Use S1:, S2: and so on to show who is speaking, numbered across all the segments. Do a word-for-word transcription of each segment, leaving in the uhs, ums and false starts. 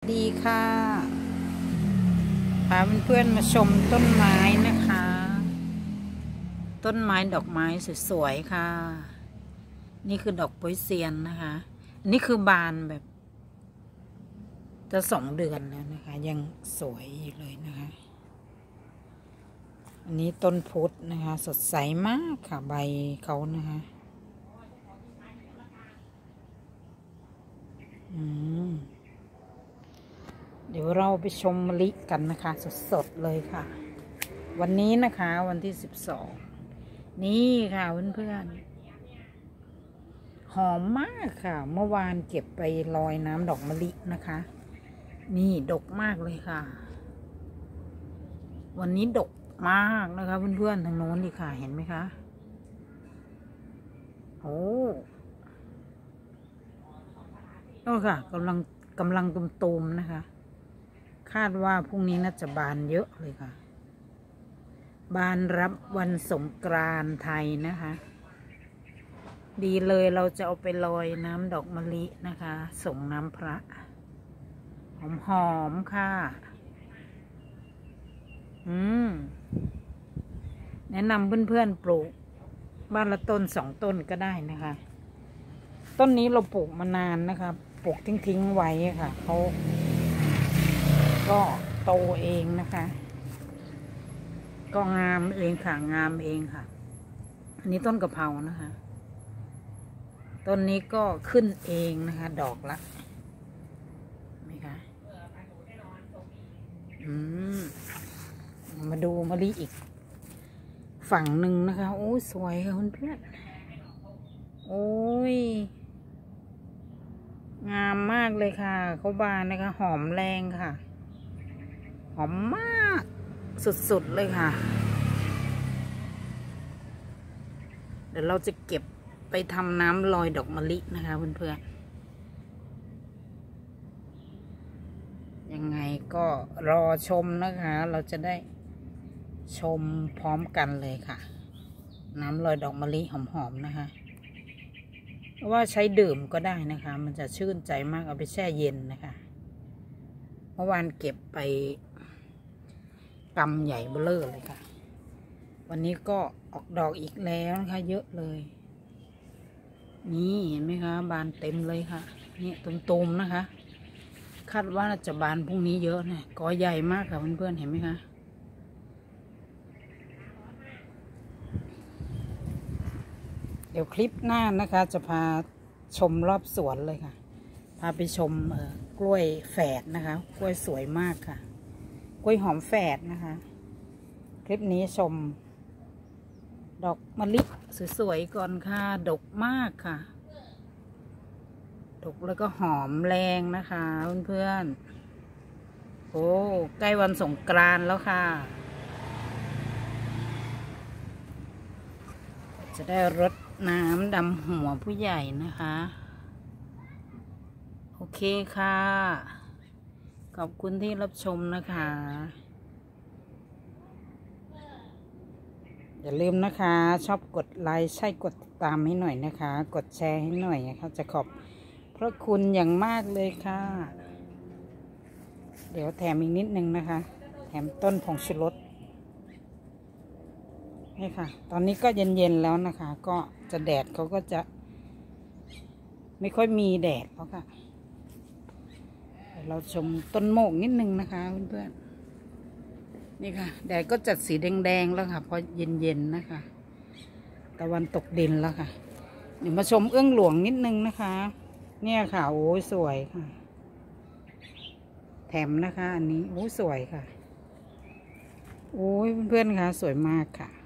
S1: ดีค่ะพาเพื่อนๆมาชมต้นไม้นะคะ ต้นไม้ดอกไม้สวยๆค่ะ นี่คือดอกโป๊ยเซียนนะคะอันนี้คือบานแบบจะสองเดือนแล้วนะคะยังสวยอยู่เลยนะคะอันนี้ต้นพุทธนะคะสดใสมากค่ะใบเขานะคะอืมเดี๋ยวเราไปชมมะลิกันนะคะสดๆเลยค่ะวันนี้นะคะวันที่สิบสองนี่ค่ะเพื่อนๆหอมมากค่ะเมื่อวานเก็บไปลอยน้ำดอกมะลินะคะนี่ดกมากเลยค่ะวันนี้ดกมากนะคะเพื่อนๆทางโน้นดีค่ะเห็นไหมคะโอ้โอ้ค่ะกำลังกำลังตุ่มๆนะคะคาดว่าพรุ่งนี้น่าจะบานเยอะเลยค่ะบานรับวันสงกรานต์ไทยนะคะดีเลยเราจะเอาไปลอยน้ำดอกมะลินะคะส่งน้ำพระหอมๆค่ะอืมแนะนำเพื่อนๆปลูกบ้านละต้นสองต้นก็ได้นะคะต้นนี้เราปลูกมานานนะคะปลูกทิ้งๆไว้ค่ะเขาก็โตเองนะคะก็งามเองค่ะงามเองค่ะอันนี้ต้นกะเพรานะคะต้นนี้ก็ขึ้นเองนะคะดอกละนี่ค่ะอืมมาดูมะลิอีกฝั่งหนึ่งนะคะโอ้ยสวยค่ะเพื่อนๆโอ้ยงามมากเลยค่ะเขาบานนะคะหอมแรงค่ะหอมมากสุดๆเลยค่ะเดี๋ยวเราจะเก็บไปทำน้ำลอยดอกมะลินะคะเพื่อนๆยังไงก็รอชมนะคะเราจะได้ชมพร้อมกันเลยค่ะน้ำลอยดอกมะลิหอมๆนะคะเพราะว่าใช้ดื่มก็ได้นะคะมันจะชื่นใจมากเอาไปแช่เย็นนะคะเมื่อวานเก็บไปกำใหญ่เบ้อเร่อเลยค่ะวันนี้ก็ออกดอกอีกแล้วนะคะเยอะเลยนี่เห็นไหมคะบานเต็มเลยค่ะนี่ตุ่มๆนะคะคาดว่าจะบานพรุ่งนี้เยอะนะกอใหญ่มากค่ะเพื่อนๆเห็นไหมคะเดี๋ยวคลิปหน้านะคะจะพาชมรอบสวนเลยค่ะพาไปชมเอ่อกล้วยแฝดนะคะกล้วยสวยมากค่ะกล้วยหอมแฝดนะคะคลิปนี้ชมดอกมะลิสวยๆก่อนค่ะดกมากค่ะดกแล้วก็หอมแรงนะคะเพื่อนๆโอ้ใกล้วันสงกรานต์แล้วค่ะจะได้รดน้ำดำหัวผู้ใหญ่นะคะโอเคค่ะขอบคุณที่รับชมนะคะอย่าลืมนะคะชอบกดไลค์ใช่กดติดตามให้หน่อยนะคะกดแชร์ให้หน่อยนะคะจะขอบพระคุณอย่างมากเลยค่ะเดี๋ยวแถมอีกนิดนึงนะคะแถมต้นผงชูรสนี่ค่ะตอนนี้ก็เย็นๆแล้วนะคะก็จะแดดเขาก็จะไม่ค่อยมีแดดแล้วค่ะเราชมต้นโมกนิดนึงนะคะเพื่อนๆนี่ค่ะแดดก็จัดสีแดงๆแล้วค่ะพอเย็นๆนะคะตะวันตกดินแล้วค่ะเดี๋ยวมาชมเอื้องหลวงนิดนึงนะคะเนี่ยค่ะโอ้ยสวยค่ะแถมนะคะอันนี้โอ้สวยค่ะโอ้ยเพื่อนๆค่ะสวยมากค่ะ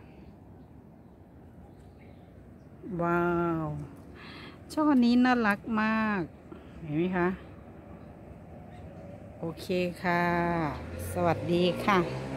S1: ว้าวช่อนี้น่ารักมากเห็นไหมคะโอเคค่ะสวัสดีค่ะ